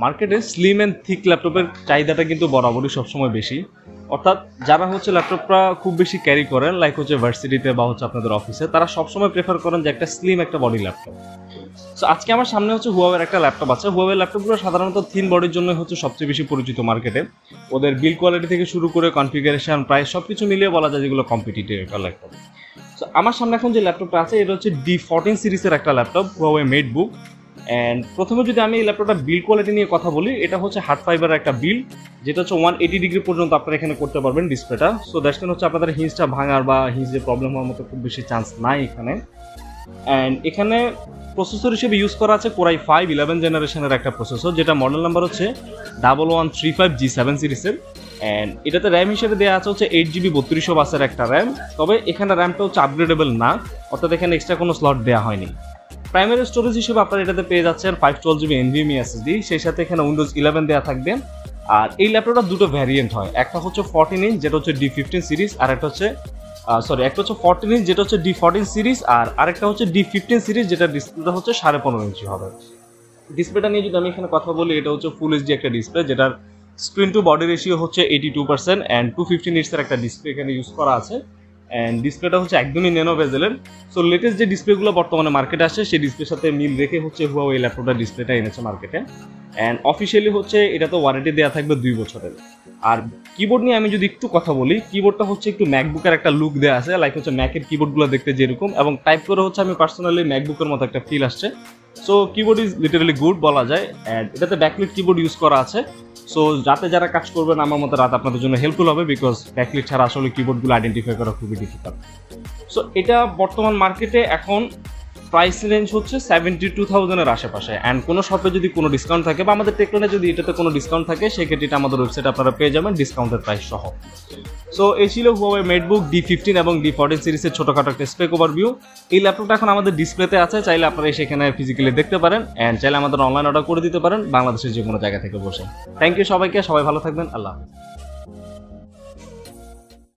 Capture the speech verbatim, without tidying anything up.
মার্কেটে slim and thick ল্যাপটপের চাহিদাটা কিন্তু বরাবরই সবসময় বেশি। অর্থাৎ যারা হচ্ছে ল্যাপটপটা খুব বেশি ক্যারি করেন, লাইক হচ্ছে ভার্সিটিতে বা হচ্ছে আপনাদের অফিসে, তারা সবসময় প্রেফার করেন যে একটা স্লিম একটা বডি ল্যাপটপ। সো আজকে আমার সামনে হচ্ছে হুয়াওয়ের একটা ল্যাপটপ আছে। হুয়াওয়ের ল্যাপটপগুলো সাধারণত থিন বডির জন্য হচ্ছে সবচেয়ে বেশি পরিচিত মার্কেটে। ওদের বিল কোয়ালিটি থেকে শুরু করে কনফিগারেশন, প্রাইস সব কিছু মিলিয়ে বলা যায় যেগুলো কম্পিটিটিভ একটা ল্যাপটপ। সো আমার সামনে এখন যে ল্যাপটপটা আছে এটা হচ্ছে ডি ফোরটিন সিরিজের একটা ল্যাপটপ, হুয়াওয়ে মেটবুক। অ্যান্ড প্রথমে যদি আমি এই ল্যাপটপটা বিল কোয়ালিটি নিয়ে কথা বলি, এটা হচ্ছে হার্ড ফাইবারের একটা বিল, যেটা হচ্ছে ওয়ান এইটি ডিগ্রি পর্যন্ত আপনারা এখানে করতে পারবেন ডিসপ্লেটা। সো দ্যাটস মিন হচ্ছে আপনাদের হিঞ্জটা ভাঙার বা হিঞ্জে প্রবলেম হওয়ার মতো খুব বেশি চান্স নাই এখানে। অ্যান্ড এখানে প্রসেসর হিসেবে ইউজ করা আছে কোরাই ফাইভ ইলেভেন জেনারেশনের একটা প্রসেসর, যেটা মডেল নাম্বার হচ্ছে double one three five G seven সিরিজের। অ্যান্ড এটাতে র্যাম হিসেবে দেওয়া আছে হচ্ছে এইট জিবি বত্রিশশো বাসের একটা র্যাম। তবে এখানে র্যামটা হচ্ছে আপগ্রেডেবল না, অর্থাৎ এখানে এক্সট্রা কোনো স্লট দেওয়া হয়নি। প্রাইমারি স্টোরেজ হিসেবে আপনারা এটাতে পেয়ে যাচ্ছেন five twelve GB NVMe SSD, সেই সাথে এখানে উইন্ডোজ ইলেভেন দেওয়া থাকবে। আর এই ল্যাপটপটা দুটো ভ্যারিয়েন্ট হয়, একটা হচ্ছে ফোরটিন ইঞ্চ যেটা হচ্ছে ডি ফিফটিন সিরিজ, আর একটা হচ্ছে সরি একটা হচ্ছে ফোরটিন ইঞ্চ যেটা হচ্ছে ডি ফোরটিন সিরিজ, আর আরেকটা হচ্ছে ডি ফিফটিন সিরিজ যেটা ডিসপ্লেটা হচ্ছে সাড়ে পনেরো ইঞ্চি হবে। ডিসপ্লেটা নিয়ে যদি আমি এখানে কথা বলি, এটা হচ্ছে ফুল এইচডি একটা ডিসপ্লে, যেটার স্ক্রিন টু বডি রেশিও হচ্ছে eighty two percent and two fifteen ইঞ্চের একটা ডিসপ্লে এখানে ইউজ করা আছে। অ্যান্ড ডিসপ্লেটা হচ্ছে একদমই ন্যানো বেজেলের। সো লেটেস্ট যে ডিসপ্লেগুলো বর্তমানে মার্কেটে আসছে সেই ডিসপ্লের সাথে মিল রেখে হচ্ছে হুয়াওয়ে এই ল্যাপটপটা ডিসপ্লেটা এনেছে মার্কেটে। অ্যান্ড অফিসিয়ালি হচ্ছে এটা তো ওয়ারেন্টি দেওয়া থাকবে দুই বছরের। আর কিবোর্ড নিয়ে আমি যদি একটু কথা বলি, কিবোর্ডটা হচ্ছে একটু ম্যাকবুকের একটা লুক দেওয়া আছে, লাইক হচ্ছে ম্যাকের কিবোর্ডগুলো দেখতে যেরকম, এবং টাইপ করে হচ্ছে আমি পার্সোনালি ম্যাকবুকের মতো একটা ফিল আসছে। So keyboard is literally good বলা যায়। অ্যান্ড এটাতে ব্যাকলিট কিবোর্ড ইউজ করা আছে। সো যাতে যারা কাজ করবেন আমার মতো রাত আপনাদের জন্য হেল্পফুল হবে, বিকজ ব্যাকলিট ছাড়া আসলে কিবোর্ডগুলো আইডেন্টিফাই করা খুবই ডিফিকাল্ট। সো এটা বর্তমান মার্কেটে এখন প্রাইস রেঞ্জ হচ্ছে সেভেন্টি টু থাউজেন্ডের আশেপাশে। অ্যান্ড কোনো শপে যদি কোনো ডিসকাউন্ট থাকে বা আমাদের টেকনোনে যদি এটাতে কোনো ডিসকাউন্ট থাকে, সেক্ষেত্রে এটা আমাদের ওয়েবসাইটে আপনারা পেয়ে যাবেন ডিসকাউন্টের প্রাইস সহ। সো এই ছিল হুয়াওয়ে মেটবুক ডি ফিফটিন এবং ডি ফোরটিন সিরিজের ছোটখাটো একটা স্পেক ওভারভিউ। এই ল্যাপটপটা এখন আমাদের ডিসপ্লেতে আছে, চাইলে আপনারা সেখানে ফিজিক্যালি দেখতে পারেন, অ্যান্ড চাইলে আমাদের অনলাইন অর্ডার করে দিতে পারেন বাংলাদেশের যে কোনো জায়গা থেকে বসে। থ্যাংক ইউ সবাইকে, সবাই ভালো থাকবেন, আল্লাহ হাফেজ।